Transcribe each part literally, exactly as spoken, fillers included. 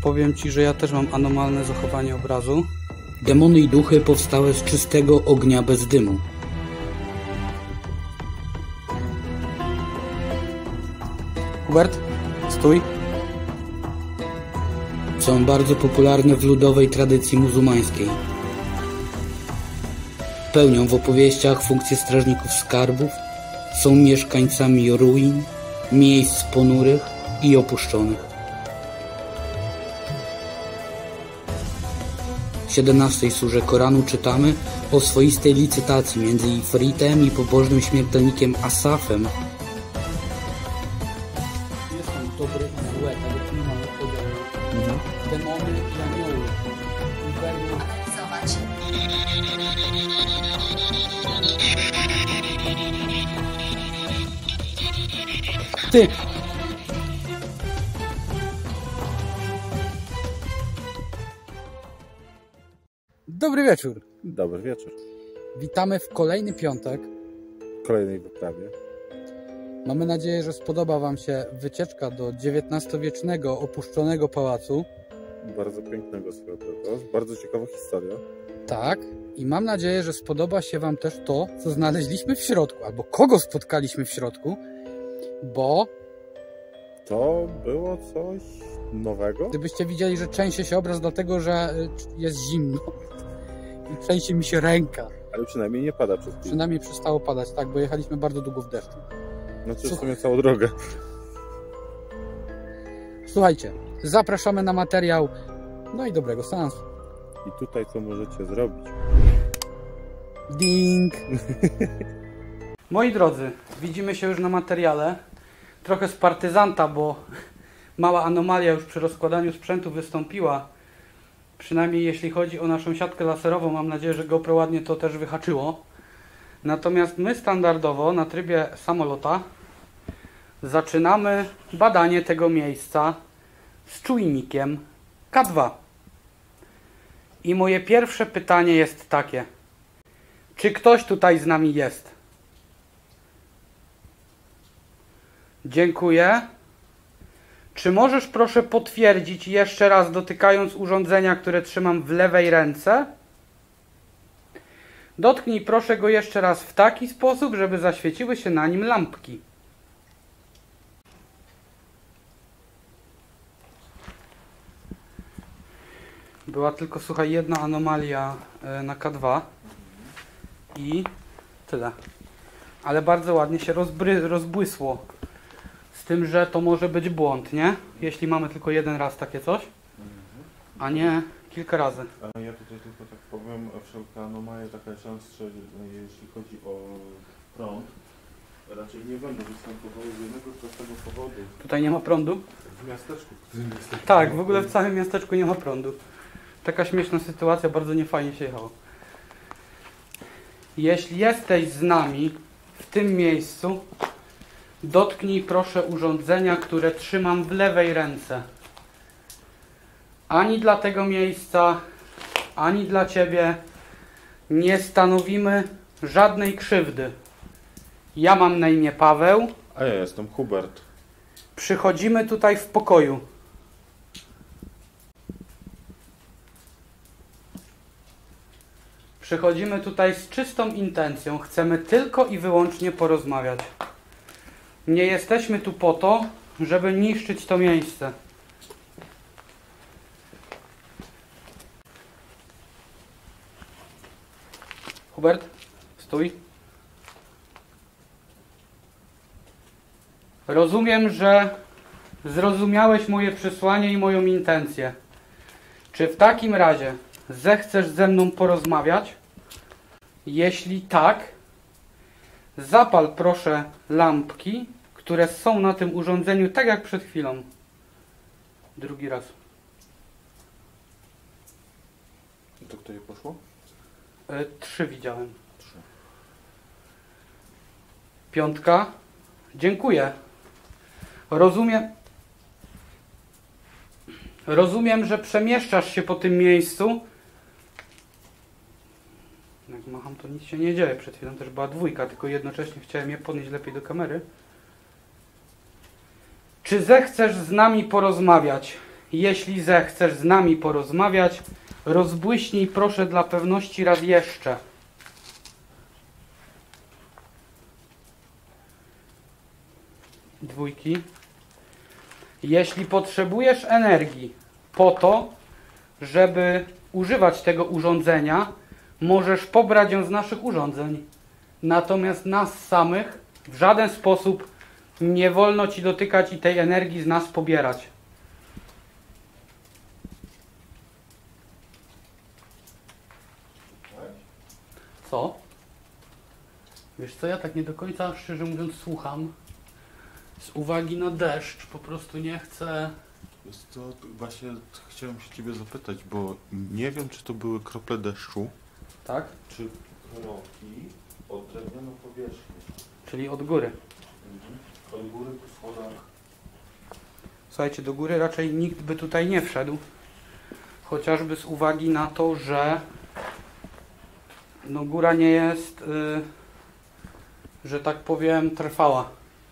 powiem Ci, że ja też mam anomalne zachowanie obrazu. Demony i duchy powstałe z czystego ognia bez dymu. Hubert, stój. Są bardzo popularne w ludowej tradycji muzułmańskiej. Pełnią w opowieściach funkcję strażników skarbów, są mieszkańcami ruin, miejsc ponurych i opuszczonych. W siedemnastej surze Koranu czytamy o swoistej licytacji między Ifritem i pobożnym śmiertelnikiem Asafem. Jest tam dobre i złe, ale tu nie mamy podziału. Mhm. Demony i anioły. Analizować. Ty! Dobry wieczór. Dobry wieczór. Witamy w kolejny piątek. W kolejnej wyprawie. Mamy nadzieję, że spodoba Wam się wycieczka do dziewiętnastowiecznego opuszczonego pałacu. Bardzo pięknego swoją drogą. Bardzo ciekawa historia. Tak. I mam nadzieję, że spodoba się Wam też to, co znaleźliśmy w środku. Albo kogo spotkaliśmy w środku. Bo... To było coś nowego? Gdybyście widzieli, że trzęsie się obraz dlatego, że jest zimno. I trzęsie mi się ręka. Ale przynajmniej nie pada przez chwilę. Przynajmniej przestało padać, tak, bo jechaliśmy bardzo długo w deszczu. Znaczy w sumie całą drogę. Słuchajcie, zapraszamy na materiał. No i dobrego seansu. I tutaj co możecie zrobić? Ding! Moi drodzy, widzimy się już na materiale. Trochę z partyzanta, bo mała anomalia już przy rozkładaniu sprzętu wystąpiła. Przynajmniej jeśli chodzi o naszą siatkę laserową, mam nadzieję, że GoPro ładnie to też wyhaczyło. Natomiast my standardowo na trybie samolota zaczynamy badanie tego miejsca z czujnikiem K dwa. I moje pierwsze pytanie jest takie. Czy ktoś tutaj z nami jest? Dziękuję. Czy możesz proszę potwierdzić jeszcze raz, dotykając urządzenia, które trzymam w lewej ręce? Dotknij proszę go jeszcze raz w taki sposób, żeby zaświeciły się na nim lampki. Była tylko, słuchaj, jedna anomalia na K dwa i tyle. Ale bardzo ładnie się rozbry, rozbłysło. Z tym, że to może być błąd, nie? Jeśli mamy tylko jeden raz takie coś, a nie kilka razy. A ja tutaj tylko tak powiem, wszelka anomalia taka częstsza, jeśli chodzi o prąd, raczej nie będą występowały z jednego prostego powodu. Tutaj nie ma prądu? W miasteczku, w którym jesteśmy. Tak, w ogóle w całym miasteczku nie ma prądu. Taka śmieszna sytuacja, bardzo niefajnie się jechało. Jeśli jesteś z nami w tym miejscu, dotknij proszę urządzenia, które trzymam w lewej ręce. Ani dla tego miejsca, ani dla Ciebie nie stanowimy żadnej krzywdy. Ja mam na imię Paweł. A ja jestem Hubert. Przychodzimy tutaj w pokoju. Przychodzimy tutaj z czystą intencją. Chcemy tylko i wyłącznie porozmawiać. Nie jesteśmy tu po to, żeby niszczyć to miejsce. Hubert, stój. Rozumiem, że zrozumiałeś moje przesłanie i moją intencję. Czy w takim razie zechcesz ze mną porozmawiać? Jeśli tak, zapal proszę lampki, które są na tym urządzeniu, tak jak przed chwilą. Drugi raz. To kto je poszło? E, trzy widziałem. Trzy. Piątka. Dziękuję. Rozumiem. Rozumiem, że przemieszczasz się po tym miejscu. Jak macham, to nic się nie dzieje. Przed chwilą też była dwójka, tylko jednocześnie chciałem je podnieść lepiej do kamery. Czy zechcesz z nami porozmawiać? jeśli zechcesz z nami porozmawiać, rozbłyśnij proszę dla pewności raz jeszcze. Dwójki. Jeśli potrzebujesz energii po to, żeby używać tego urządzenia, możesz pobrać ją z naszych urządzeń. Natomiast nas samych w żaden sposób nie wolno Ci dotykać i tej energii z nas pobierać. Co? Wiesz co, ja tak nie do końca, szczerze mówiąc, słucham. Z uwagi na deszcz, po prostu nie chcę... Wiesz co, właśnie chciałem się Ciebie zapytać, bo nie wiem, czy to były krople deszczu, Tak? czy kroki od drewnianą powierzchnię. Czyli od góry. Mhm. Od góry po schodach. Słuchajcie, do góry raczej nikt by tutaj nie wszedł. Chociażby z uwagi na to, że no góra nie jest, yy, że tak powiem, trwała.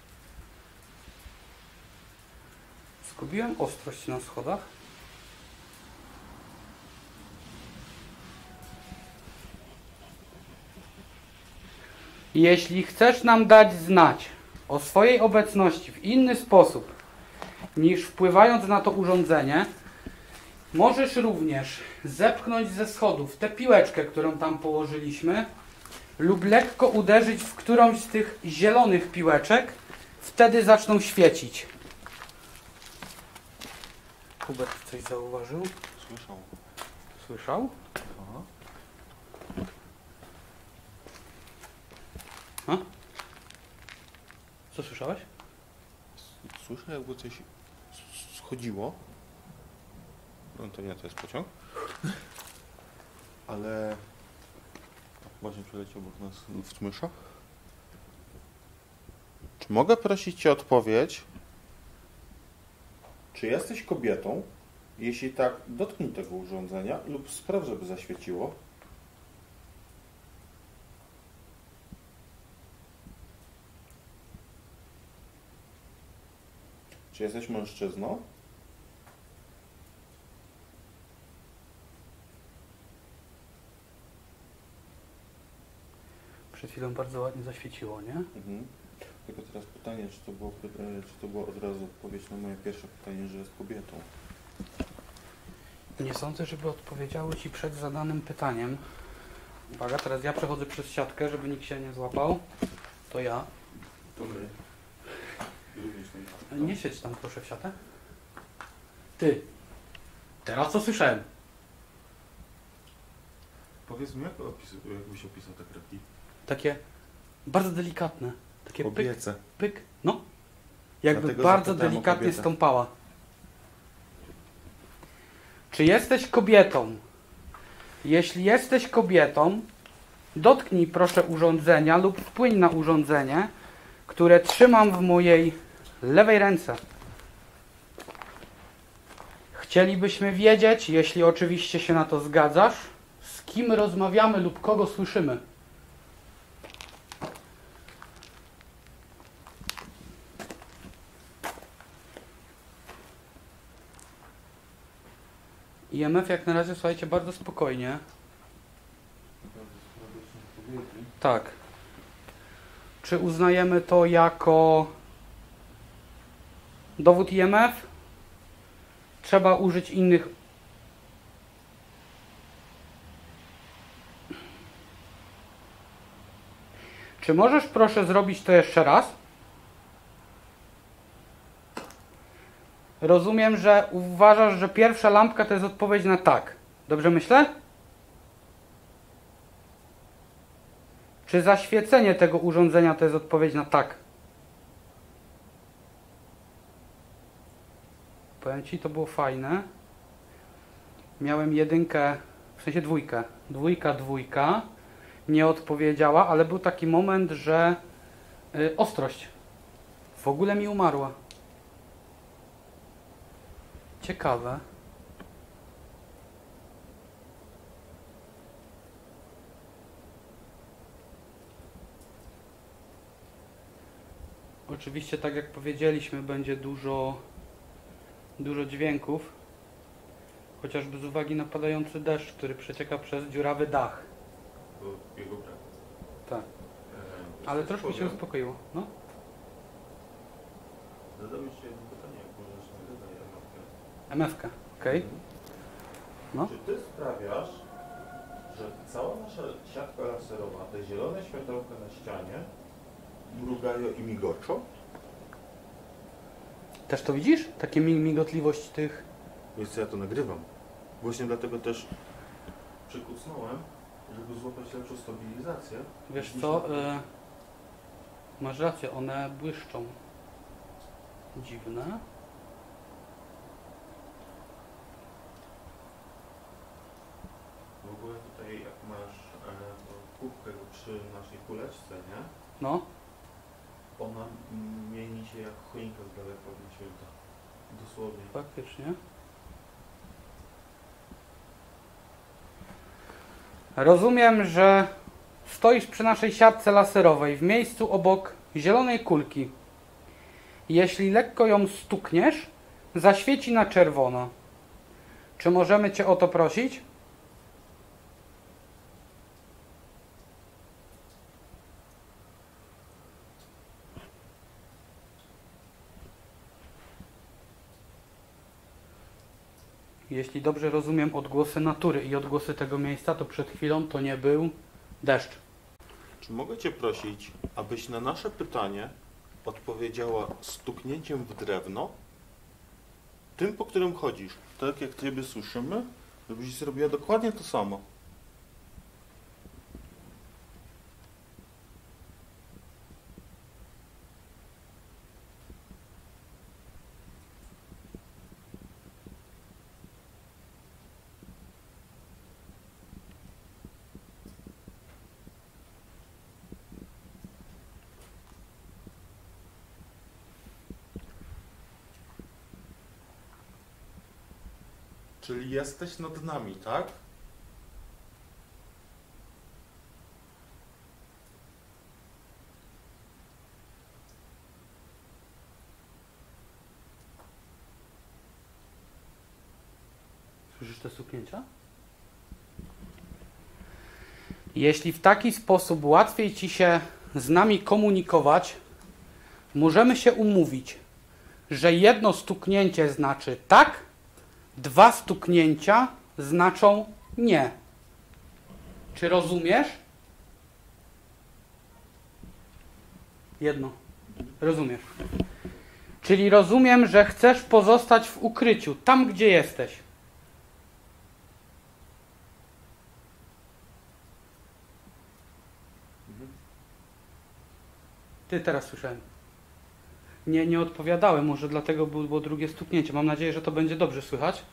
Zgubiłem ostrość na schodach. Jeśli chcesz nam dać znać o swojej obecności w inny sposób niż wpływając na to urządzenie, możesz również zepchnąć ze schodów tę piłeczkę, którą tam położyliśmy, lub lekko uderzyć w którąś z tych zielonych piłeczek, wtedy zaczną świecić. Hubert coś zauważył? Słyszał. Słyszał? Aha. A? Co słyszałeś? Słyszę, jakby coś schodziło. No to nie, to jest pociąg. Ale właśnie przeleciał obok nas w smyszach. Czy mogę prosić Cię o odpowiedź? Czy jesteś kobietą? Jeśli tak, dotknij tego urządzenia lub spraw, żeby zaświeciło. Czy jesteś mężczyzną? Przed chwilą bardzo ładnie zaświeciło, nie? Mhm. Tylko teraz pytanie, czy to, było, czy to była od razu odpowiedź na moje pierwsze pytanie, że jest kobietą? Nie sądzę, żeby odpowiedziały Ci przed zadanym pytaniem. Uwaga, teraz ja przechodzę przez siatkę, żeby nikt się nie złapał. To ja. Dobry. Nie siedź tam proszę w siatę. Ty. Teraz co słyszałem? Powiedz mi, jak, opis, jak byś opisał te kroki? Takie bardzo delikatne. Takie pyk, Kobiece. pyk. No. Jakby Dlatego bardzo zapytałem o delikatnie kobietę. stąpała. Czy jesteś kobietą? Jeśli jesteś kobietą, dotknij proszę urządzenia lub wpłyń na urządzenie, które trzymam w mojej lewej ręce. Chcielibyśmy wiedzieć, jeśli oczywiście się na to zgadzasz, z kim rozmawiamy lub kogo słyszymy. I M F jak na razie, słuchajcie, bardzo spokojnie. Tak. Czy uznajemy to jako dowód I M F? Trzeba użyć innych... Czy możesz proszę zrobić to jeszcze raz? Rozumiem, że uważasz, że pierwsza lampka to jest odpowiedź na tak. Dobrze myślę? Czy zaświecenie tego urządzenia to jest odpowiedź na tak? Powiem Ci, to było fajne. Miałem jedynkę, w sensie dwójkę. Dwójka, dwójka. Nie odpowiedziała, ale był taki moment, że y, ostrość w ogóle mi umarła. Ciekawe. Oczywiście, tak jak powiedzieliśmy, będzie dużo, dużo dźwięków. Chociażby z uwagi na padający deszcz, który przecieka przez dziurawy dach. To jego brak. Tak. E, Ale coś troszkę się powiem. uspokoiło. No. Zadam jeszcze jedno pytanie, jak możesz nie wydaje mapkę. em efka, okej. No. Czy ty sprawiasz, że cała nasza siatka laserowa, te zielone światełka na ścianie mrugają i migoczą? Też to widzisz? Takie mi- migotliwość tych... Wiesz co, ja to nagrywam. Właśnie dlatego też przykucnąłem, żeby złapać lepszą stabilizację. Wiesz Niż co? na- Y... Masz rację, one błyszczą. Dziwne. W ogóle tutaj jak masz e, tą kubkę przy naszej kuleczce, nie? No. Ona mm, mieni się jak choinka z daleka od święta. Dosłownie. Faktycznie. Rozumiem, że stoisz przy naszej siatce laserowej w miejscu obok zielonej kulki. Jeśli lekko ją stukniesz, zaświeci na czerwono. Czy możemy Cię o to prosić? Jeśli dobrze rozumiem odgłosy natury i odgłosy tego miejsca, to przed chwilą to nie był deszcz. Czy mogę Cię prosić, abyś na nasze pytanie odpowiedziała stuknięciem w drewno, tym, po którym chodzisz, tak jak Ciebie słyszymy, żebyś zrobiła dokładnie to samo. Czyli jesteś nad nami, tak? Słyszysz te stuknięcia? Jeśli w taki sposób łatwiej Ci się z nami komunikować, możemy się umówić, że jedno stuknięcie znaczy tak, dwa stuknięcia znaczą nie. Czy rozumiesz? Jedno. Rozumiesz. Czyli rozumiem, że chcesz pozostać w ukryciu, tam gdzie jesteś. Ty teraz słyszałem. Nie, nie odpowiadałem, może dlatego było drugie stuknięcie. Mam nadzieję, że to będzie dobrze słychać.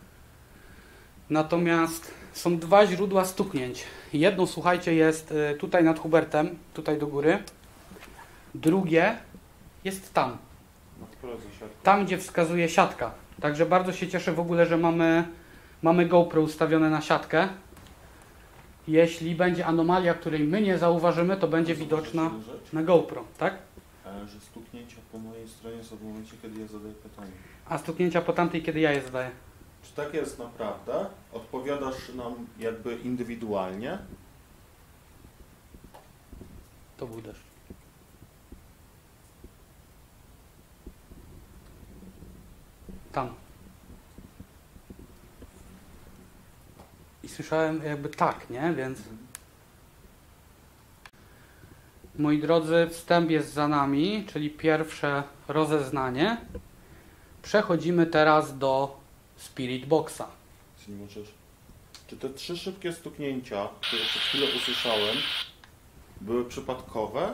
Natomiast są dwa źródła stuknięć. Jedno, słuchajcie, jest tutaj nad Hubertem, tutaj do góry. Drugie jest tam. Tam, gdzie wskazuje siatka. Także bardzo się cieszę w ogóle, że mamy, mamy GoPro ustawione na siatkę. Jeśli będzie anomalia, której my nie zauważymy, to będzie widoczna na GoPro, tak? Że stuknięcia po mojej stronie są w momencie, kiedy ja zadaję pytanie. A stuknięcia po tamtej, kiedy ja je zadaję. Czy tak jest naprawdę? Odpowiadasz nam jakby indywidualnie? To był deszcz. Tam. I słyszałem jakby tak, nie? Więc... Moi drodzy, wstęp jest za nami, czyli pierwsze rozeznanie. Przechodzimy teraz do Spirit Boxa. Czy nie możesz? Czy te trzy szybkie stuknięcia, które przed chwilą usłyszałem, były przypadkowe?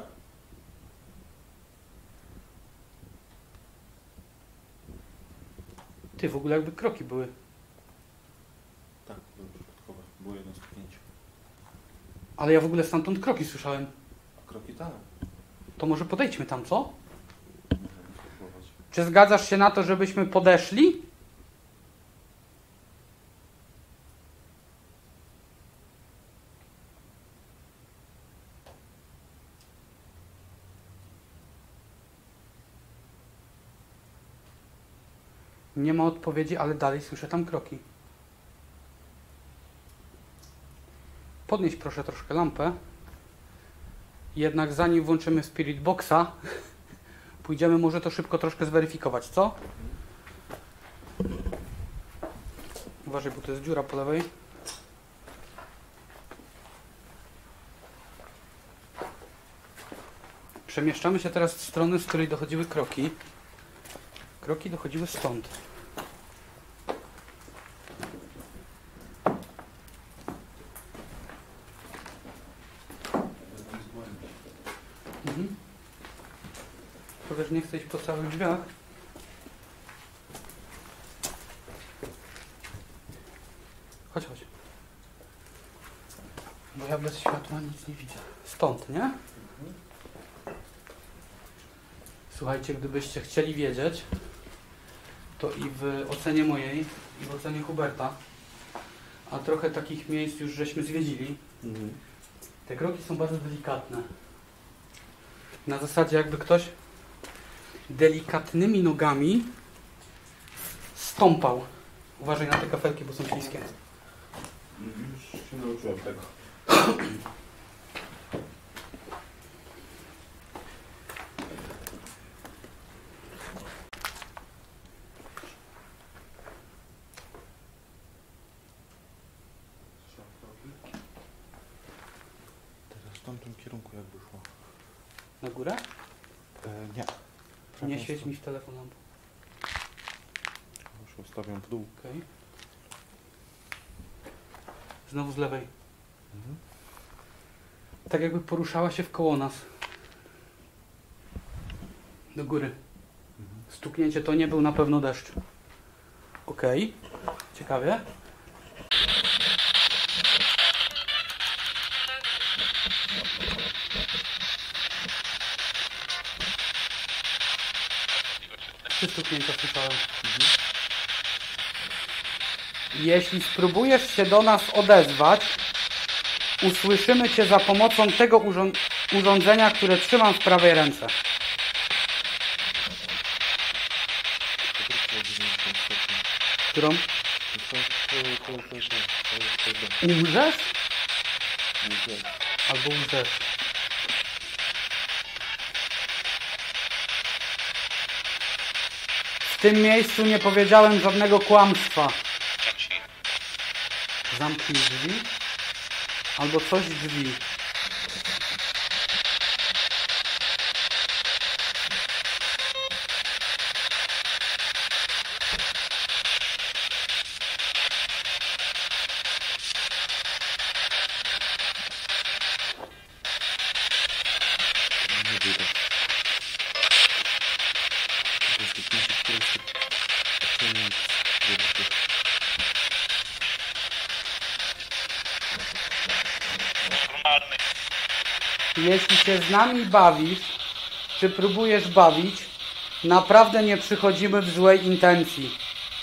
Ty, w ogóle jakby kroki były. Tak, były przypadkowe. Było jedno stuknięcie. Ale ja w ogóle stamtąd kroki słyszałem. A kroki tak. To może podejdźmy tam, co? Możemy spróbować. Czy zgadzasz się na to, żebyśmy podeszli? Nie ma odpowiedzi, ale dalej słyszę tam kroki. Podnieś proszę troszkę lampę. Jednak zanim włączymy Spirit Boxa, pójdziemy może to szybko troszkę zweryfikować, co? Uważaj, bo to jest dziura po lewej. Przemieszczamy się teraz w stronę, z której dochodziły kroki. Kroki dochodziły stąd. Mhm. To też nie chcę iść po całych drzwiach. Chodź, chodź. Bo ja bez światła nic nie widzę. Stąd, nie? Słuchajcie, gdybyście chcieli wiedzieć, to i w ocenie mojej, i w ocenie Huberta, a trochę takich miejsc już żeśmy zwiedzili, Mhm. te kroki są bardzo delikatne. Na zasadzie jakby ktoś delikatnymi nogami stąpał. Uważaj na te kafelki, bo są śliskie. Już się nauczyłem tego. Teraz w tamtym kierunku jakby szło. Na górę? E, nie. Nie świeć mi w telefon lampą. Już ustawiam w dół. Okay. Znowu z lewej. Mhm. Tak jakby poruszała się wkoło nas. Do góry. Mhm. Stuknięcie to nie był na pewno deszcz. Okej. Okay. Ciekawie. Trzy stuknięcia słyszałem. Mhm. Jeśli spróbujesz się do nas odezwać, usłyszymy Cię za pomocą tego urząd urządzenia, które trzymam w prawej ręce. Którą? Umrzesz? Albo umrzesz. W tym miejscu nie powiedziałem żadnego kłamstwa. Zamknij drzwi. Albo coś drzwi. Nie widać. To jest taki prosty przemian. Jeśli się z nami bawisz, czy próbujesz bawić, naprawdę nie przychodzimy w złej intencji.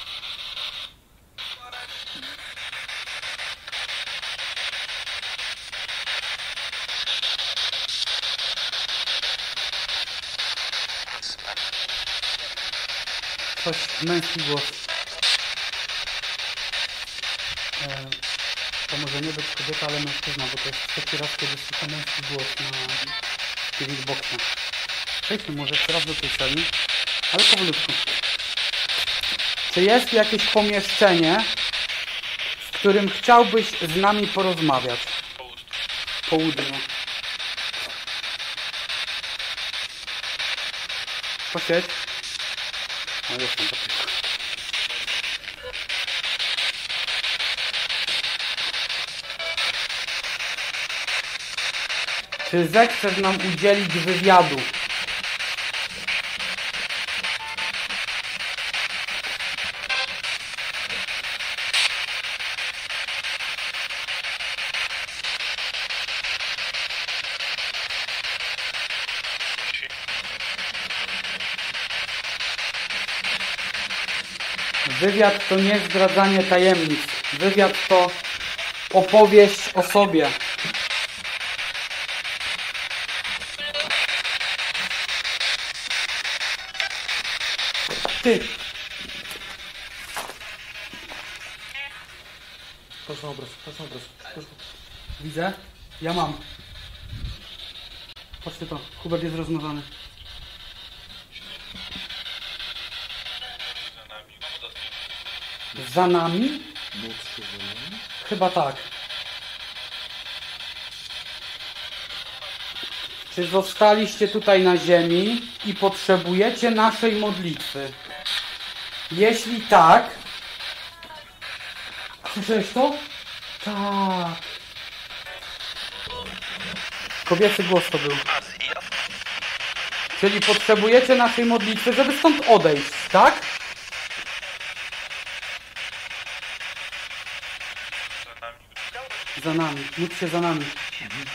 Coś, męski głos. E, to może nie być kobieta, ale mężczyzna, bo to jest trzeci raz, kiedy słyszę męski głos na Spirit Boxie. Przejdźmy może teraz do tej sali, ale powolutku. Czy jest jakieś pomieszczenie, w którym chciałbyś z nami porozmawiać? Południe. Posiedź. No jestem taki. Czy zechcesz nam udzielić wywiadu? Wywiad to nie zdradzanie tajemnic. Wywiad to opowieść o sobie. Ty! Patrz na obraz, patrz na obraz. Patrz. Widzę? Ja mam. Patrzcie to, Hubert jest rozmazany. Za nami? Chyba tak. Czy zostaliście tutaj na ziemi i potrzebujecie naszej modlitwy? Jeśli tak... Słyszałeś to? Tak. Kobiecy głos to był. Czyli potrzebujecie naszej modlitwy, żeby stąd odejść, tak? Za nami. Módl się za nami. Mhm.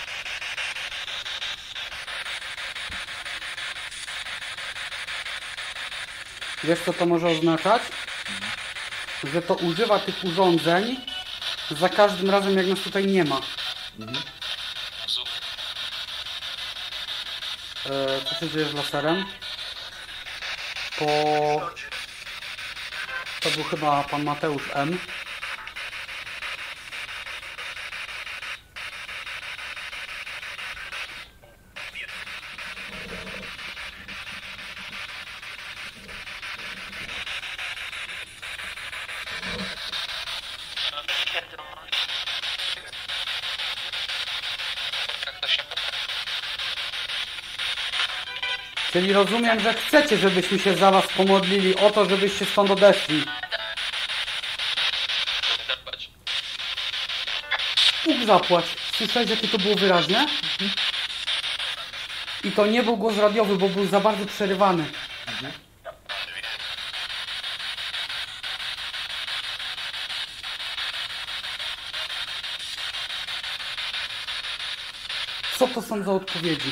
Wiesz, co to może oznaczać? Mhm. Że to używa tych urządzeń za każdym razem, jak nas tutaj nie ma. Mhm. E, co się dzieje z laserem? Po... To był chyba pan Mateusz M. Czyli rozumiem, że chcecie, żebyśmy się za was pomodlili o to, żebyście stąd odeszli. Bóg zapłać. Słyszałeś, jakie to było wyraźne? Mhm. I to nie był głos radiowy, bo był za bardzo przerywany. Mhm. Co to są za odpowiedzi?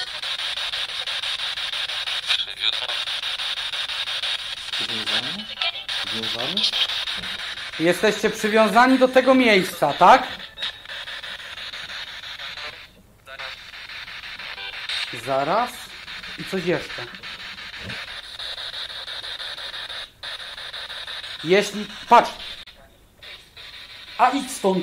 Związany? Związany? Jesteście przywiązani do tego miejsca, tak? Zaraz. I coś jeszcze. Jeśli... Patrz! A idź stąd!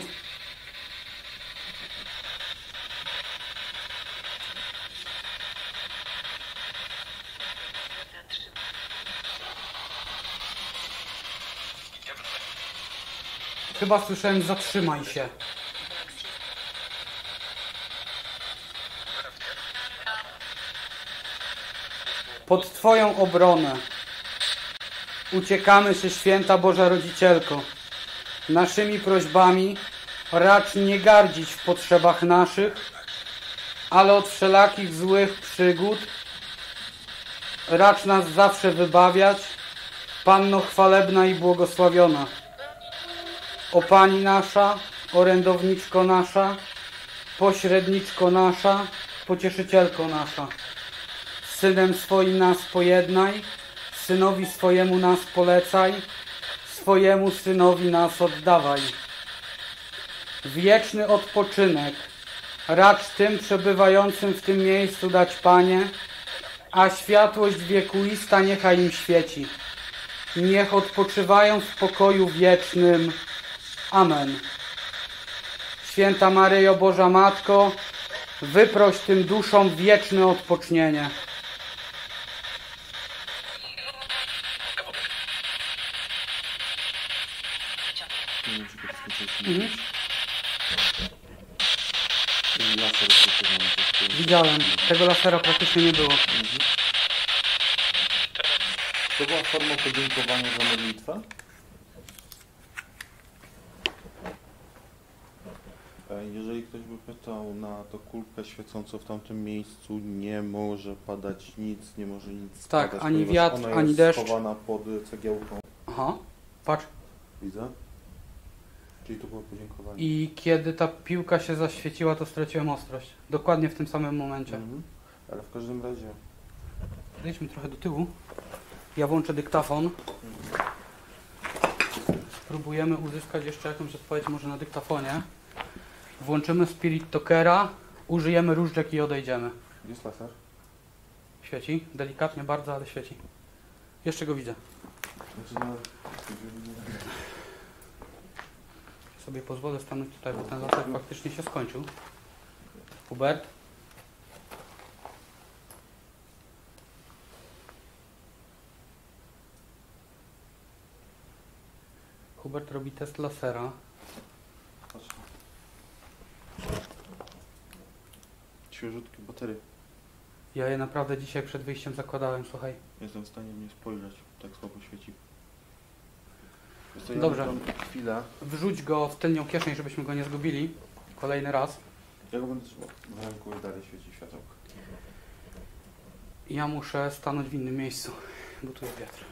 Chyba słyszałem, zatrzymaj się. Pod Twoją obronę uciekamy się, Święta Boża Rodzicielko. Naszymi prośbami racz nie gardzić w potrzebach naszych, ale od wszelakich złych przygód racz nas zawsze wybawiać, Panno chwalebna i błogosławiona. O Pani nasza, orędowniczko nasza, pośredniczko nasza, pocieszycielko nasza. Z Synem swoim nas pojednaj, Synowi swojemu nas polecaj, swojemu Synowi nas oddawaj. Wieczny odpoczynek racz tym przebywającym w tym miejscu dać, Panie, a światłość wiekuista niechaj im świeci. Niech odpoczywają w pokoju wiecznym. Amen. Święta Maryjo, Boża Matko, wyproś tym duszom wieczne odpocznienie. Mhm. Widziałem. Tego lasera praktycznie nie było. Mhm. To była forma podziękowania za modlitwę? Jeżeli ktoś by pytał na to kulkę świecącą w tamtym miejscu, nie może padać nic, nie może nic tak, padać, ani wiatr, ona ani jest deszcz. schowana pod cegiełką. Aha, patrz. Widzę. Czyli to było podziękowanie. I kiedy ta piłka się zaświeciła, to straciłem ostrość. Dokładnie w tym samym momencie. Mhm. Ale w każdym razie... Zejdźmy trochę do tyłu. Ja włączę dyktafon. Spróbujemy uzyskać jeszcze jakąś odpowiedź może na dyktafonie. Włączymy Spirit Talkera, użyjemy różdżek i odejdziemy. Jest laser? Świeci, delikatnie bardzo, ale świeci. Jeszcze go widzę. Znaczy, no... sobie pozwolę stanąć tutaj, bo ten laser faktycznie się skończył. Hubert. Hubert robi test lasera. Patrz. Świeżutkie baterie. Ja je naprawdę dzisiaj przed wyjściem zakładałem, słuchaj. Jestem w stanie mnie spojrzeć, tak słabo świeci. Zostaje Dobrze. nam chwilę. Wrzuć go w tylnią kieszeń, żebyśmy go nie zgubili. Kolejny raz. Ja go będę trzymał w ręku i dalej świeci światełko. Ja muszę stanąć w innym miejscu, bo tu jest wiatr.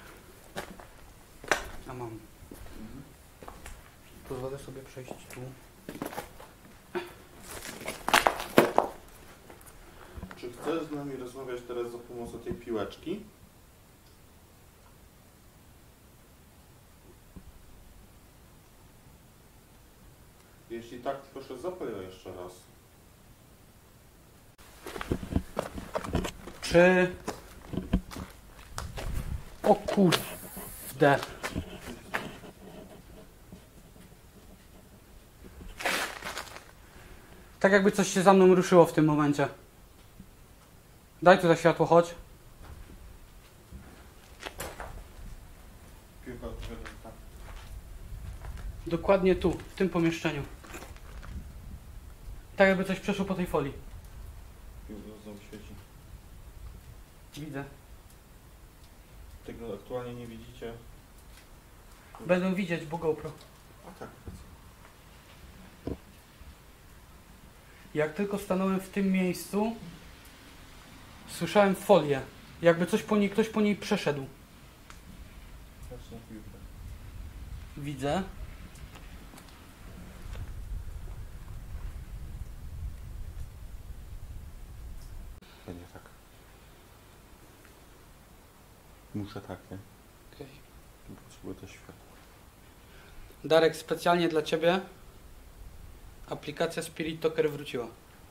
A mam. Mhm. Pozwolę sobie przejść tu. Czy chcesz z nami rozmawiać teraz za pomocą tej piłeczki? Jeśli tak, proszę zapal ją jeszcze raz. Czy... O kurde. Tak jakby coś się za mną ruszyło w tym momencie. Daj tu za światło, chodź. Piłka odpowiada tak. Dokładnie tu, w tym pomieszczeniu. Tak jakby coś przeszło po tej folii. Piłka znowu świeci. Widzę. Tego aktualnie nie widzicie. Będę widzieć, bo GoPro. A tak. Jak tylko stanąłem w tym miejscu, słyszałem folię. Jakby coś po niej, ktoś po niej przeszedł. Patrz na piłkę. Widzę. Będzie tak. Muszę tak, nie? Okay. Potrzebuję też światła. Darek, specjalnie dla Ciebie aplikacja Spirit Talker wróciła.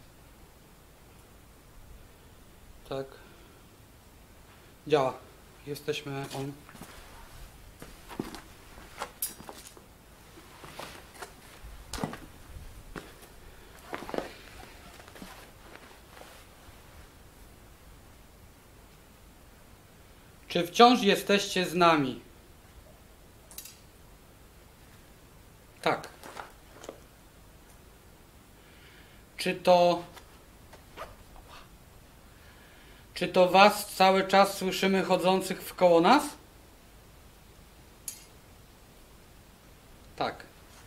Tak. Działa. Jesteśmy on. Czy wciąż jesteście z nami? Tak. Czy to... Czy to was cały czas słyszymy chodzących wkoło nas? Tak.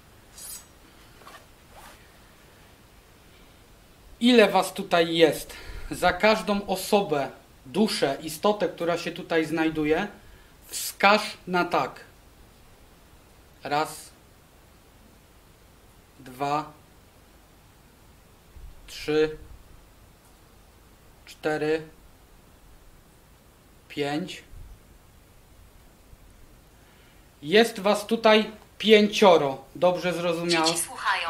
Ile was tutaj jest? Za każdą osobę, duszę, istotę, która się tutaj znajduje, wskaż na tak. Raz, dwa, trzy, cztery, pięć. Jest was tutaj pięcioro. Dobrze zrozumiałem? Dzieci słuchają.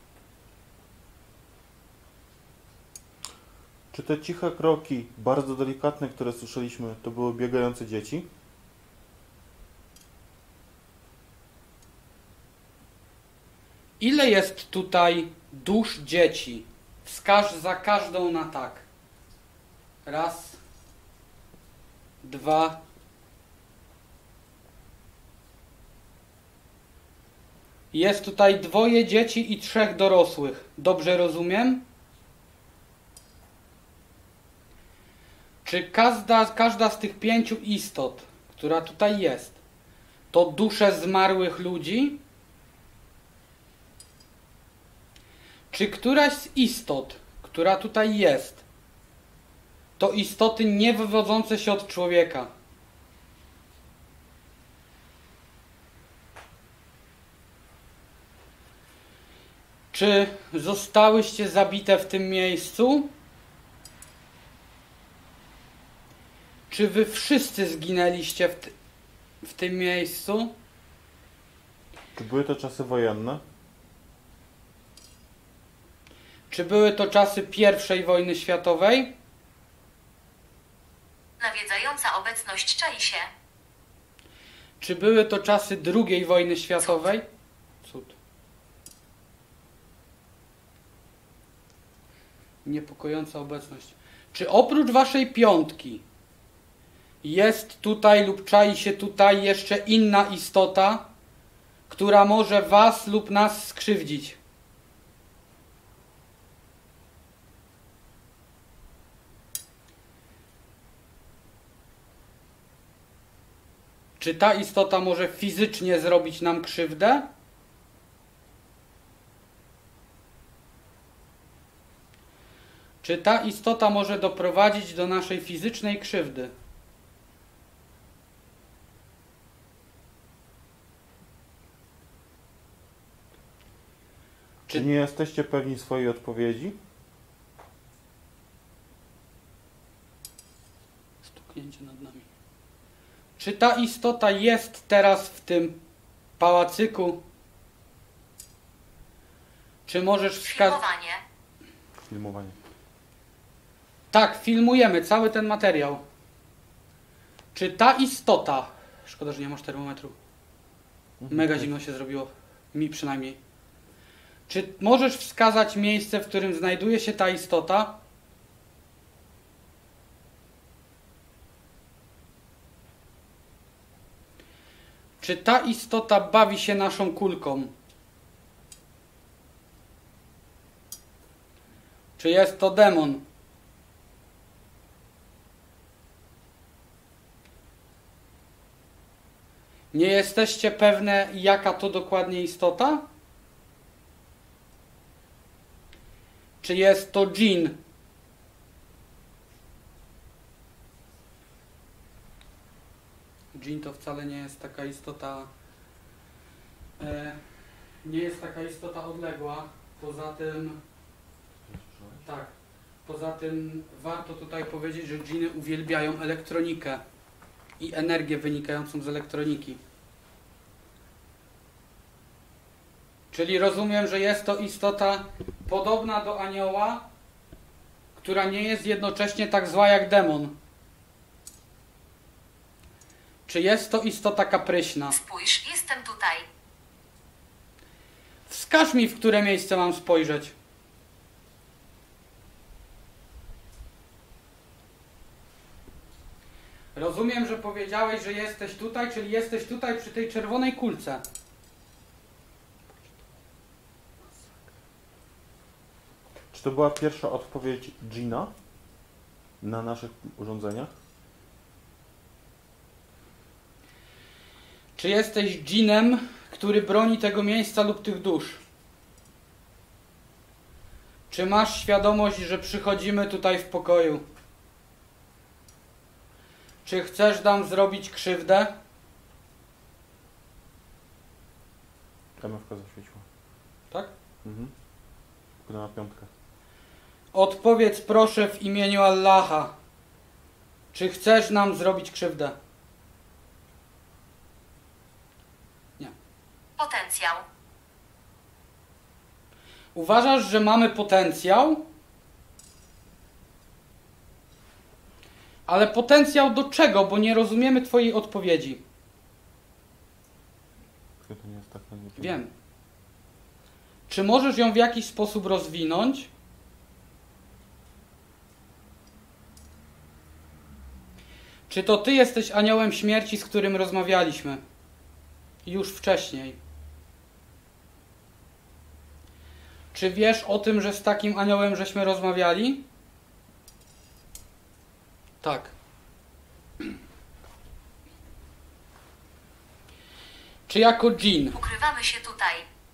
Czy te ciche kroki, bardzo delikatne, które słyszeliśmy, to były biegające dzieci? Ile jest tutaj dusz dzieci? Wskaż za każdą na tak. Raz, dwa, jest tutaj dwoje dzieci i trzech dorosłych. Dobrze rozumiem? Czy każda, każda z tych pięciu istot, która tutaj jest, to dusze zmarłych ludzi? Czy któraś z istot, która tutaj jest, to istoty nie wywodzące się od człowieka? Czy zostałyście zabite w tym miejscu? Czy wy wszyscy zginęliście w, ty w tym miejscu? Czy były to czasy wojenne? Czy były to czasy pierwszej wojny światowej? Nawiedzająca obecność czai się. Czy były to czasy drugiej wojny światowej? Cud. Niepokojąca obecność. Czy oprócz waszej piątki jest tutaj lub czai się tutaj jeszcze inna istota, która może was lub nas skrzywdzić? Czy ta istota może fizycznie zrobić nam krzywdę? Czy ta istota może doprowadzić do naszej fizycznej krzywdy? Czy nie jesteście pewni swojej odpowiedzi? Stuknięcie nad nami. Czy ta istota jest teraz w tym pałacyku? Czy możesz wskazać... Filmowanie. Filmowanie. Tak, filmujemy cały ten materiał. Czy ta istota... Szkoda, że nie masz termometru. Mega zimno się zrobiło. Mi przynajmniej. Czy możesz wskazać miejsce, w którym znajduje się ta istota? Czy ta istota bawi się naszą kulką? Czy jest to demon? Nie jesteście pewne, jaka to dokładnie istota? Czy jest to dżin? Dżin to wcale nie jest taka istota, e, nie jest taka istota odległa. Poza tym, tak, poza tym warto tutaj powiedzieć, że dżiny uwielbiają elektronikę i energię wynikającą z elektroniki. Czyli rozumiem, że jest to istota podobna do anioła, która nie jest jednocześnie tak zła jak demon. Czy jest to istota kapryśna? Spójrz, jestem tutaj. Wskaż mi, w które miejsce mam spojrzeć. Rozumiem, że powiedziałeś, że jesteś tutaj, czyli jesteś tutaj przy tej czerwonej kulce. Czy to była pierwsza odpowiedź dżina na naszych urządzeniach? Czy jesteś dżinem, który broni tego miejsca lub tych dusz? Czy masz świadomość, że przychodzimy tutaj w pokoju? Czy chcesz nam zrobić krzywdę? Kamewka zaświeciła. Tak? Mhm. Tylko na piątkę. Odpowiedz proszę w imieniu Allaha. Czy chcesz nam zrobić krzywdę? Nie. Potencjał. Uważasz, że mamy potencjał? Ale potencjał do czego? Bo nie rozumiemy twojej odpowiedzi. To nie jest tak na nie. Wiem. Czy możesz ją w jakiś sposób rozwinąć? Czy to ty jesteś aniołem śmierci, z którym rozmawialiśmy? Już wcześniej. Czy wiesz o tym, że z takim aniołem żeśmy rozmawiali? Tak. Czy jako dżin Ukrywamy się tutaj.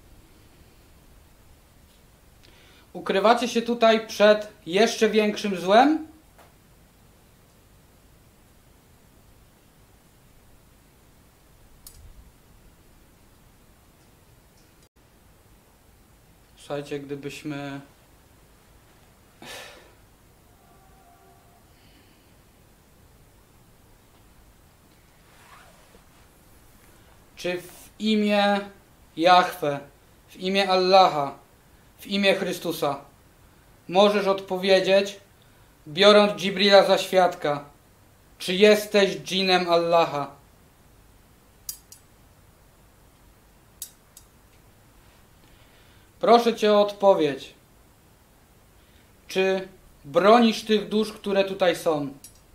ukrywacie się tutaj przed jeszcze większym złem? Słuchajcie, gdybyśmy... Czy w imię Jahwe, w imię Allaha, w imię Chrystusa możesz odpowiedzieć, biorąc Dżibrila za świadka, czy jesteś dżinem Allaha? Proszę Cię o odpowiedź. Czy bronisz tych dusz, które tutaj są?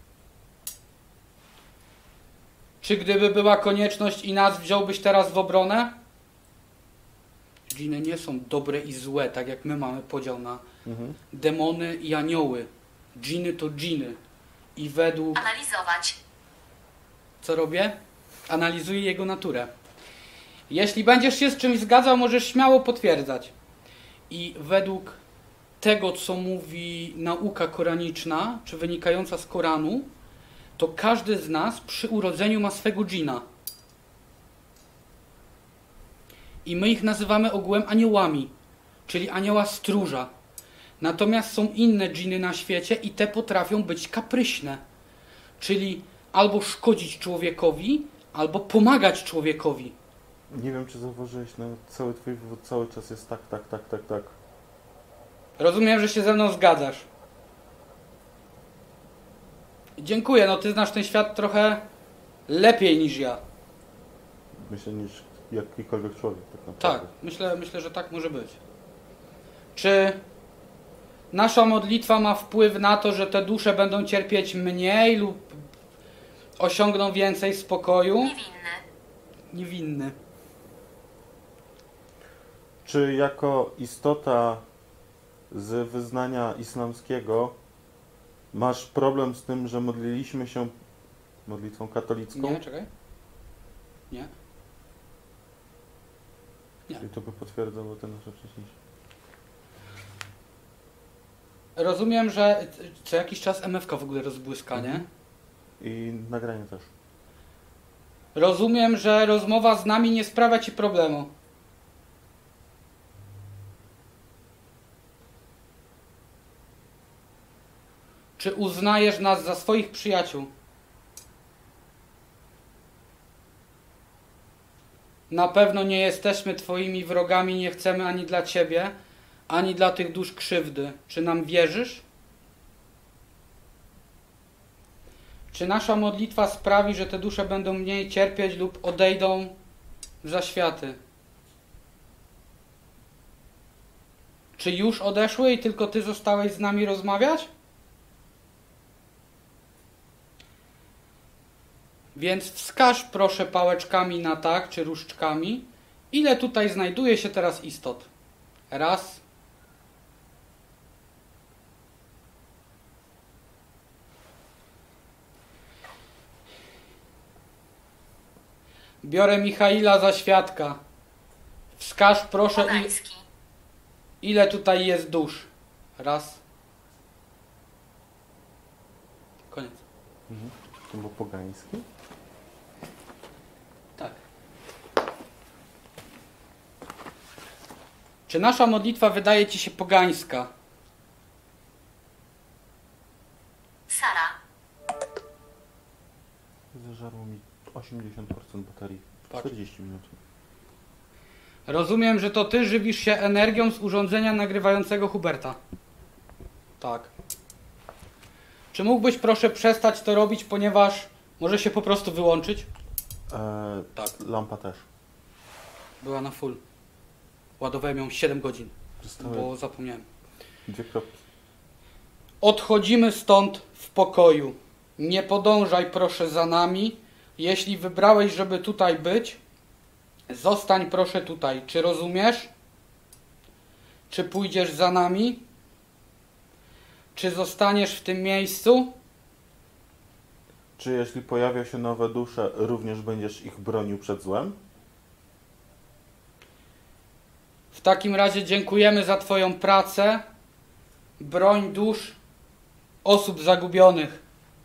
Czy gdyby była konieczność i nas wziąłbyś teraz w obronę? Dżiny nie są dobre i złe, tak jak my mamy podział na Mhm. demony i anioły. Dżiny to dżiny. I według... Analizować. Co robię? Analizuję jego naturę. Jeśli będziesz się z czymś zgadzał, możesz śmiało potwierdzać. I według tego, co mówi nauka koraniczna, czy wynikająca z Koranu, to każdy z nas przy urodzeniu ma swego dżina. I my ich nazywamy ogółem aniołami, czyli anioła stróża. Natomiast są inne dżiny na świecie i te potrafią być kapryśne. Czyli albo szkodzić człowiekowi, albo pomagać człowiekowi. Nie wiem, czy zauważyłeś, no cały twój wywód cały czas jest tak, tak, tak, tak, tak. Rozumiem, że się ze mną zgadzasz. Dziękuję, no ty znasz ten świat trochę lepiej niż ja. Myślę, niż jakikolwiek człowiek tak Tak, naprawdę. myślę, myślę, że tak może być. Czy nasza modlitwa ma wpływ na to, że te dusze będą cierpieć mniej lub osiągną więcej spokoju? Niewinny. Niewinny. Czy jako istota z wyznania islamskiego masz problem z tym, że modliliśmy się modlitwą katolicką? Nie, czekaj. Nie. Nie. Czyli to by potwierdzało te nasze wcześniejsze. Rozumiem, że co jakiś czas em ef ka w ogóle rozbłyska, nie? Mhm. I nagranie też. Rozumiem, że rozmowa z nami nie sprawia ci problemu. Czy uznajesz nas za swoich przyjaciół? Na pewno nie jesteśmy twoimi wrogami, nie chcemy ani dla ciebie, ani dla tych dusz krzywdy. Czy nam wierzysz? Czy nasza modlitwa sprawi, że te dusze będą mniej cierpieć lub odejdą w zaświaty? Czy już odeszły i tylko ty zostałeś z nami rozmawiać? Więc wskaż proszę pałeczkami na tak, czy różdżkami, ile tutaj znajduje się teraz istot. Raz. Biorę Michaila za świadka. Wskaż proszę, ile, Pogański. ile tutaj jest dusz. Raz. Koniec. Mhm. To było pogańskie? Tak. Czy nasza modlitwa wydaje ci się pogańska? Sara. Zażarło mi osiemdziesiąt procent baterii. Tak. czterdzieści minut. Rozumiem, że to ty żywisz się energią z urządzenia nagrywającego Huberta. Tak. Czy mógłbyś proszę przestać to robić, ponieważ może się po prostu wyłączyć? Eee, Tak. Lampa też. Była na full. Ładowałem ją siedem godzin, Zostały bo zapomniałem. dwie kropki. Odchodzimy stąd w pokoju. Nie podążaj proszę za nami. Jeśli wybrałeś, żeby tutaj być, zostań proszę tutaj. Czy rozumiesz? Czy pójdziesz za nami? Czy zostaniesz w tym miejscu? Czy jeśli pojawią się nowe dusze, również będziesz ich bronił przed złem? W takim razie dziękujemy za twoją pracę. Broń dusz osób zagubionych.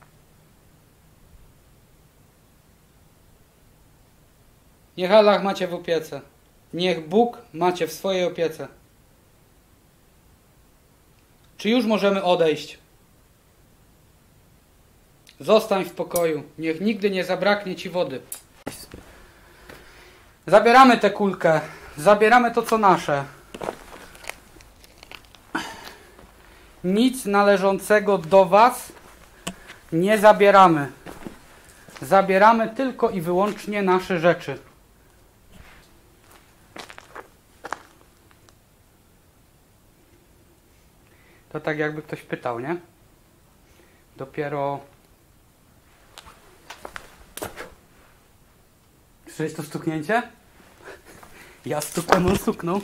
Niech Allah macie w opiece. Niech Bóg macie w swojej opiece. Czy już możemy odejść? Zostań w pokoju. Niech nigdy nie zabraknie ci wody. Zabieramy tę kulkę. Zabieramy to, co nasze. Nic należącego do was nie zabieramy. Zabieramy tylko i wyłącznie nasze rzeczy. To tak jakby ktoś pytał, nie? Dopiero... Słyszałeś to stuknięcie? Ja stukłem, on stuknął.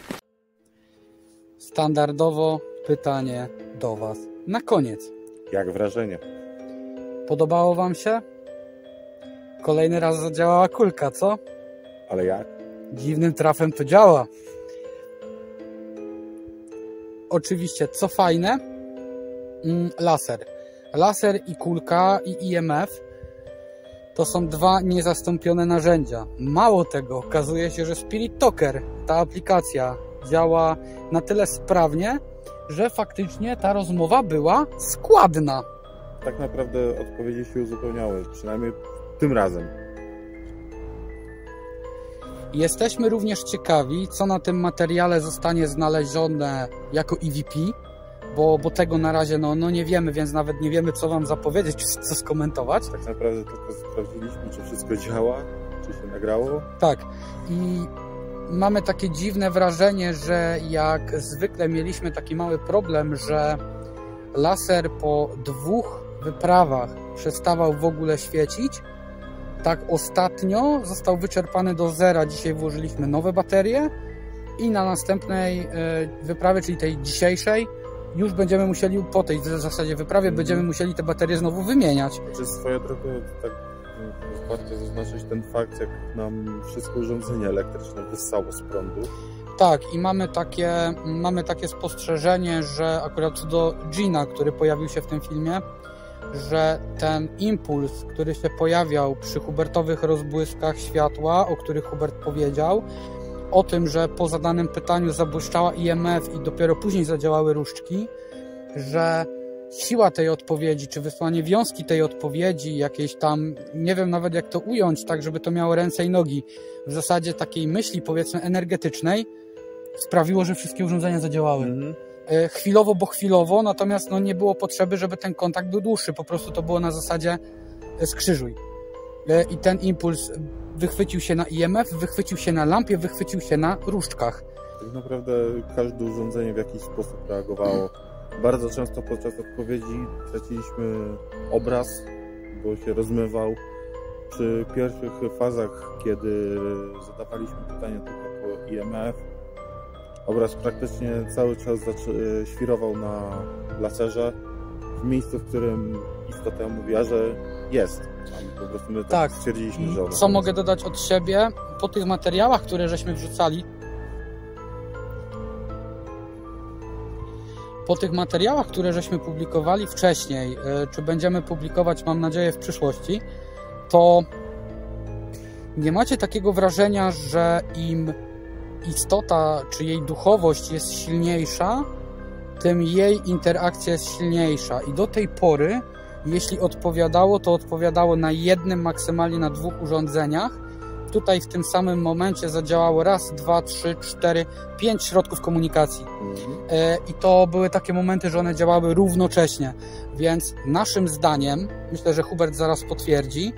Standardowo pytanie do Was. Na koniec. Jak wrażenie? Podobało Wam się? Kolejny raz zadziałała kulka, co? Ale jak? Dziwnym trafem to działa. Oczywiście, co fajne, mm, laser. Laser i kulka i I M F to są dwa niezastąpione narzędzia. Mało tego, okazuje się, że Spirit Talker, ta aplikacja, działa na tyle sprawnie, że faktycznie ta rozmowa była składna. Tak naprawdę odpowiedzi się uzupełniały, przynajmniej tym razem. Jesteśmy również ciekawi, co na tym materiale zostanie znalezione jako E V P, bo, bo tego na razie no, no nie wiemy, więc nawet nie wiemy, co Wam zapowiedzieć, czy co skomentować. Tak naprawdę tylko sprawdziliśmy, czy wszystko działa, czy się nagrało. Tak. I mamy takie dziwne wrażenie, że jak zwykle mieliśmy taki mały problem, że laser po dwóch wyprawach przestawał w ogóle świecić, tak ostatnio został wyczerpany do zera. Dzisiaj włożyliśmy nowe baterie i na następnej wyprawie, czyli tej dzisiejszej, już będziemy musieli, po tej w zasadzie wyprawie, mm. będziemy musieli te baterie znowu wymieniać. Znaczy swoją drogą, tak warto zaznaczyć ten fakt, jak nam wszystko urządzenie elektryczne wyssało z prądu. Tak, i mamy takie, mamy takie spostrzeżenie, że akurat co do Gina, który pojawił się w tym filmie, że ten impuls, który się pojawiał przy Hubertowych rozbłyskach światła, o których Hubert powiedział, o tym, że po zadanym pytaniu zabłyszczała I M F i dopiero później zadziałały różdżki, że siła tej odpowiedzi, czy wysłanie wiązki tej odpowiedzi, jakiejś tam, nie wiem nawet jak to ująć, tak żeby to miało ręce i nogi, w zasadzie takiej myśli powiedzmy energetycznej, sprawiło, że wszystkie urządzenia zadziałały. Mhm. Chwilowo, bo chwilowo, natomiast no, nie było potrzeby, żeby ten kontakt był dłuższy, po prostu to było na zasadzie skrzyżuj. I ten impuls wychwycił się na I M F, wychwycił się na lampie, wychwycił się na różdżkach. Tak naprawdę każde urządzenie w jakiś sposób reagowało. Bardzo często podczas odpowiedzi traciliśmy obraz, bo się rozmywał. Przy pierwszych fazach, kiedy zadawaliśmy pytania tylko po I M F, obraz praktycznie cały czas świrował na laserze, w miejscu, w którym istota mówiła, że jest. A po prostu my tak, tak stwierdziliśmy, że ona Co mogę jest. dodać od siebie? Po tych materiałach, które żeśmy wrzucali, po tych materiałach, które żeśmy publikowali wcześniej, czy będziemy publikować, mam nadzieję, w przyszłości, to nie macie takiego wrażenia, że im istota, czy jej duchowość jest silniejsza, tym jej interakcja jest silniejsza. I do tej pory, jeśli odpowiadało, to odpowiadało na jednym, maksymalnie na dwóch urządzeniach. Tutaj w tym samym momencie zadziałało raz, dwa, trzy, cztery, pięć środków komunikacji. Mhm. E, I to były takie momenty, że one działały równocześnie. Więc naszym zdaniem, myślę, że Hubert zaraz potwierdzi,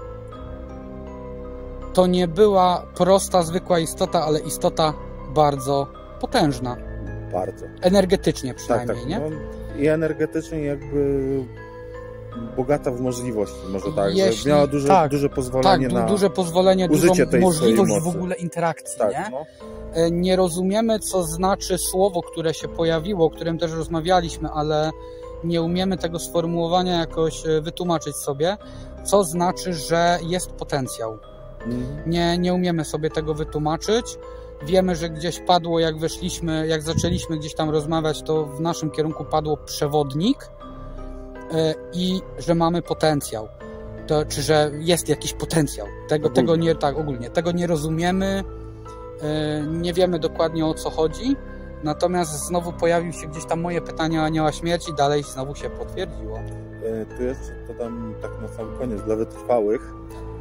to nie była prosta, zwykła istota, ale istota bardzo potężna. Bardzo. Energetycznie przynajmniej, tak, tak. nie? No, i energetycznie jakby bogata w możliwości, może tak, Jeśli, że miała duże, tak, duże pozwolenie tak, na duże pozwolenie, dużą możliwość w ogóle interakcji, tak, nie? No. Nie rozumiemy, co znaczy słowo, które się pojawiło, o którym też rozmawialiśmy, ale nie umiemy tego sformułowania jakoś wytłumaczyć sobie, co znaczy, że jest potencjał. Nie, nie umiemy sobie tego wytłumaczyć. Wiemy, że gdzieś padło, jak weszliśmy, jak zaczęliśmy gdzieś tam rozmawiać, to w naszym kierunku padło przewodnik yy, i że mamy potencjał. To, czy że jest jakiś potencjał. Tego, tego nie, tak, ogólnie. Tego nie rozumiemy, yy, nie wiemy dokładnie, o co chodzi. Natomiast znowu pojawił się gdzieś tam moje pytanie o Anioła Śmierci, dalej znowu się potwierdziło. Yy, tu jeszcze dodam tak na sam koniec dla wytrwałych.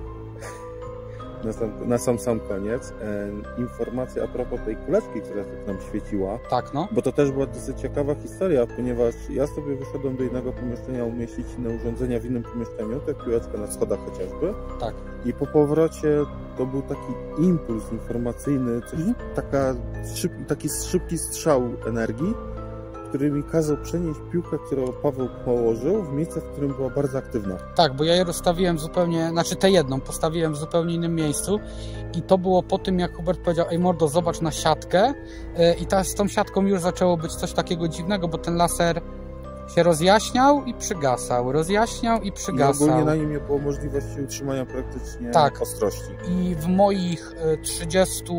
Na sam, na sam sam koniec e, informacja a propos tej kuleczki, która tak nam świeciła. Tak, no. Bo to też była dosyć ciekawa historia, ponieważ ja sobie wyszedłem do jednego pomieszczenia umieścić inne urządzenia w innym pomieszczeniu, tę kuleczkę na schodach chociażby. Tak. I po powrocie to był taki impuls informacyjny, coś, mhm. taka szyb, taki szybki strzał energii, który mi kazał przenieść piłkę, którą Paweł położył, w miejsce, w którym była bardzo aktywna. Tak, bo ja je rozstawiłem zupełnie, znaczy tę jedną postawiłem w zupełnie innym miejscu i to było po tym, jak Hubert powiedział: ej mordo, zobacz na siatkę, i ta, z tą siatką już zaczęło być coś takiego dziwnego, bo ten laser się rozjaśniał i przygasał, rozjaśniał i przygasał. I ogólnie na nim nie było możliwości utrzymania praktycznie tak. ostrości. I w moich trzydziestu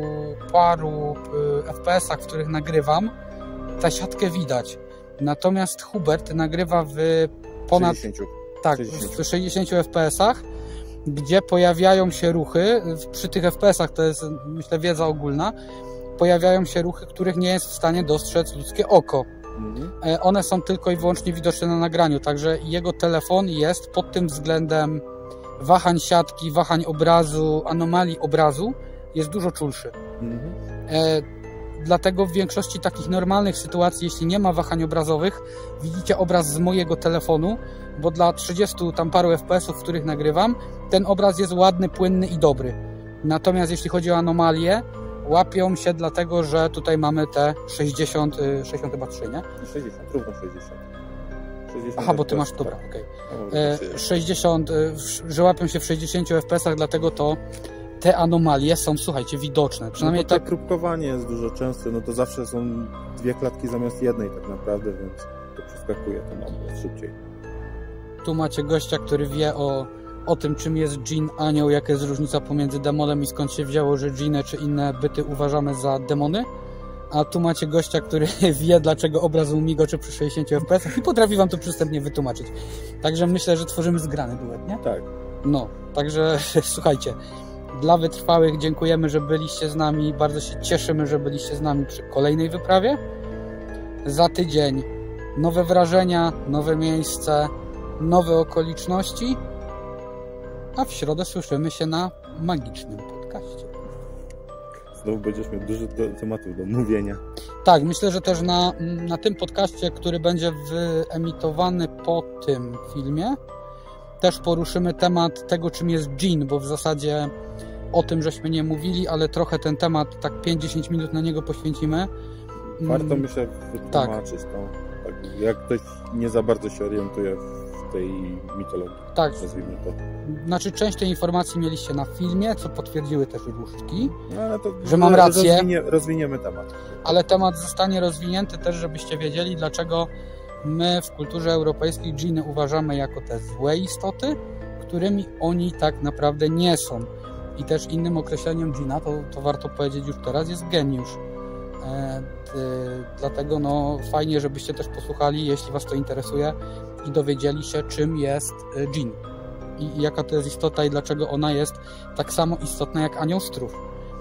paru F P S ach, w których nagrywam, tę siatkę widać. Natomiast Hubert nagrywa w ponad sześćdziesięciu. tak, sześćdziesięciu. w sześćdziesięciu F P S ach, gdzie pojawiają się ruchy, przy tych F P S ach to jest, myślę, wiedza ogólna, pojawiają się ruchy, których nie jest w stanie dostrzec ludzkie oko. Mhm. One są tylko i wyłącznie widoczne na nagraniu, także jego telefon jest pod tym względem wahań siatki, wahań obrazu, anomalii obrazu jest dużo czulszy. Mhm. E, dlatego w większości takich normalnych sytuacji, jeśli nie ma wahań obrazowych, widzicie obraz z mojego telefonu, bo dla trzydziestu tam paru F P S ów, w których nagrywam, ten obraz jest ładny, płynny i dobry. Natomiast jeśli chodzi o anomalie, łapią się dlatego, że tutaj mamy te sześćdziesiąt, sześćdziesiąt chyba trzy, nie? sześćdziesiąt, równo sześćdziesiąt. sześćdziesiąt Aha, bo ty masz, dobra, okej. Okay. sześćdziesiąt, że łapią się w sześćdziesięciu F P S ach, dlatego to te anomalie są, słuchajcie, widoczne. Przynajmniej no to tak. Próbkowanie jest dużo częste, no to zawsze są dwie klatki zamiast jednej tak naprawdę, więc to przeskakuje ten obraz szybciej. Tu macie gościa, który wie o, o tym, czym jest dżin, anioł, jaka jest różnica pomiędzy demonem i skąd się wzięło, że dżiny czy inne byty uważamy za demony. A tu macie gościa, który wie, dlaczego obraz migoczy przy sześćdziesięciu F P S ach i potrafi wam to przystępnie wytłumaczyć. Także myślę, że tworzymy zgrany duet, nie? Tak. No, także słuchajcie, dla wytrwałych dziękujemy, że byliście z nami. Bardzo się cieszymy, że byliście z nami przy kolejnej wyprawie. Za tydzień nowe wrażenia, nowe miejsce, nowe okoliczności. A w środę słyszymy się na magicznym podcaście. Znowu będziesz miał dużo do, tematów do mówienia. Tak, myślę, że też na, na tym podcaście, który będzie wyemitowany po tym filmie, też poruszymy temat tego, czym jest dżin, bo w zasadzie o tym żeśmy nie mówili, ale trochę ten temat, tak pięć do dziesięciu minut na niego poświęcimy. Warto, myślę, wytłumaczyć tak. to. Tak, jak ktoś nie za bardzo się orientuje w tej mitologii. Tak. Nazwijmy to. Znaczy, część tej informacji mieliście na filmie, co potwierdziły też różdżki, no, ale to że mam rację. Rozwinie, rozwiniemy temat. Ale temat zostanie rozwinięty też, żebyście wiedzieli, dlaczego my w kulturze europejskiej dżiny uważamy jako te złe istoty, którymi oni tak naprawdę nie są. I też innym określeniem dżina, to, to warto powiedzieć już teraz, jest geniusz. E, ty, dlatego no, fajnie, żebyście też posłuchali, jeśli was to interesuje, i dowiedzieli się, czym jest dżin. I, i jaka to jest istota i dlaczego ona jest tak samo istotna jak anioł stróż.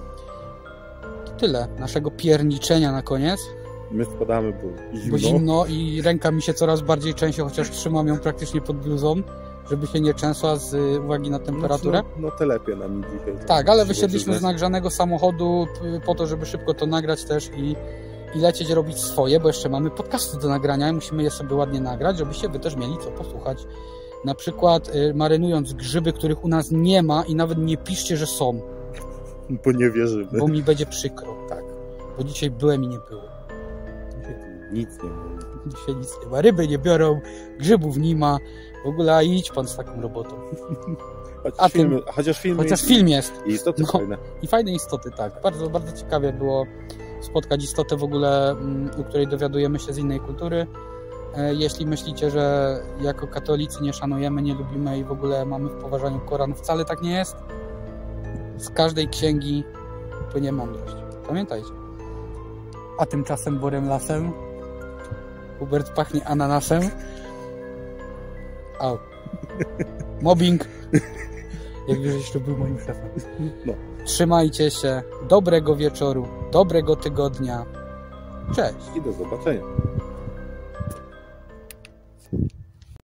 To tyle naszego pierniczenia na koniec. My spadamy, bo zimno. Bo zimno i ręka mi się coraz bardziej trzęsie, chociaż trzymam ją praktycznie pod bluzą, żeby się nie trzęsła z uwagi na temperaturę. No, no telepie nam dzisiaj. Tak, ale wysiedliśmy z nagrzanego samochodu po to, żeby szybko to nagrać też i, i lecieć robić swoje, bo jeszcze mamy podcasty do nagrania i musimy je sobie ładnie nagrać, żebyście wy też mieli co posłuchać. Na przykład y, marynując grzyby, których u nas nie ma i nawet nie piszcie, że są. Bo nie wierzymy. Bo mi będzie przykro. Tak. Bo dzisiaj byłem i nie było. Dzisiaj nic nie ma. Dzisiaj nic nie ma. Ryby nie biorą, grzybów nie ma. W ogóle a idź pan z taką robotą. Chociaż, a film, tym, chociaż film chociaż jest. film jest. I istoty no, fajne. I fajne istoty, tak. Bardzo, bardzo ciekawie było spotkać istotę w ogóle, u której dowiadujemy się z innej kultury. Jeśli myślicie, że jako katolicy nie szanujemy, nie lubimy i w ogóle mamy w poważaniu Koran, wcale tak nie jest. Z każdej księgi płynie mądrość. Pamiętajcie. A tymczasem borem lasem Hubert pachnie ananasem. Au. Mobbing. Jakby żeś to był moim szefem. No. Trzymajcie się. Dobrego wieczoru. Dobrego tygodnia. Cześć. I do zobaczenia.